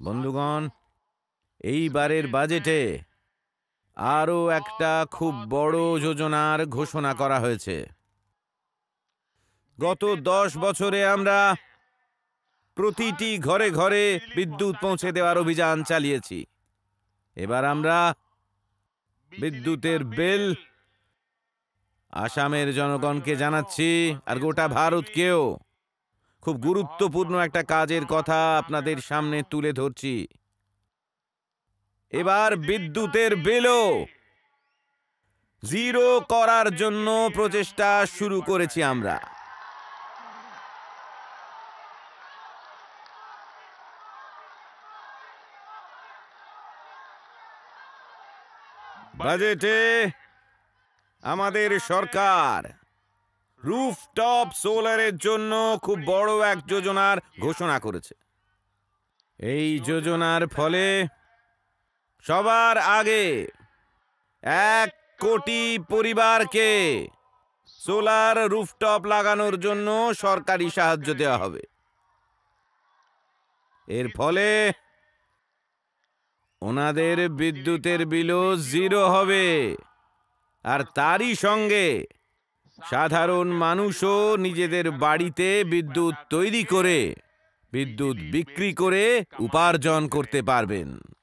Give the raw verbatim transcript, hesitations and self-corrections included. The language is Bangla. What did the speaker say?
বন্ধুগণ, এইবারের বাজেটে আরও একটা খুব বড় যোজনার ঘোষণা করা হয়েছে। গত দশ বছরে আমরা প্রতিটি ঘরে ঘরে বিদ্যুৎ পৌঁছে দেওয়ার অভিযান চালিয়েছি। এবার আমরা বিদ্যুতের বিল আসামের জনগণকে জানাচ্ছি, আর গোটা ভারতকেও। খুব গুরুত্বপূর্ণ একটা কাজের কথা আপনাদের সামনে তুলে ধরছি। এবার বিদ্যুতের বিলও জিরো করার জন্য প্রচেষ্টা শুরু করেছি আমরা। বাজেটে আমাদের সরকার রুফটপ সোলারের জন্য খুব বড় এক যোজনার ঘোষণা করেছে। এই যোজনার ফলে সবার আগে এক কোটি পরিবারকে সোলার রুফটপ লাগানোর জন্য সরকারি সাহায্য দেওয়া হবে। এর ফলে ওনাদের বিদ্যুতের বিলও জিরো হবে, আর তারই সঙ্গে সাধারণ মানুষও নিজেদের বাড়িতে বিদ্যুৎ তৈরি করে বিদ্যুৎ বিক্রি করে উপার্জন করতে পারবেন।